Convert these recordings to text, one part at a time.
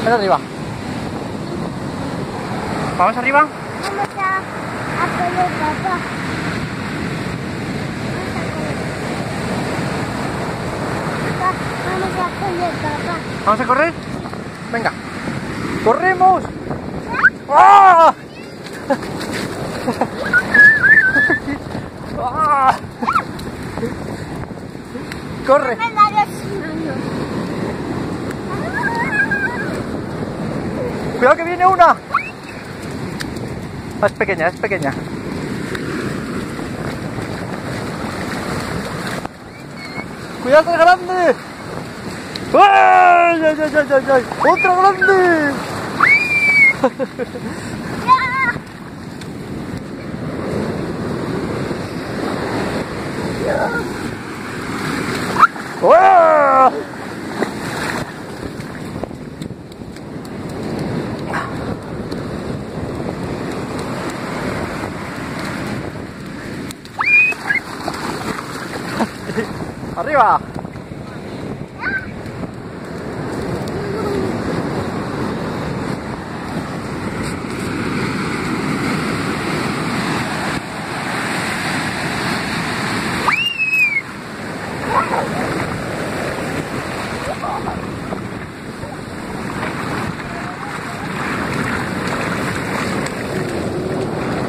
Ven arriba. ¿Vamos arriba? Vamos a poner papá. Vamos a poner papá. ¿Vamos a correr? Venga. ¡Corremos! ¡Ah! ¡Ah! ¡Corre! Me la desmano. ¡Cuidado que viene una! Ah, es pequeña, es pequeña. ¡Cuidado que es grande! ¡Ay, ay, ay, ay, ay, ay! ¡Otra grande! ¡Ah! ¡Arriba!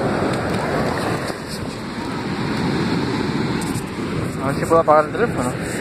A ver si puedo apagar el teléfono.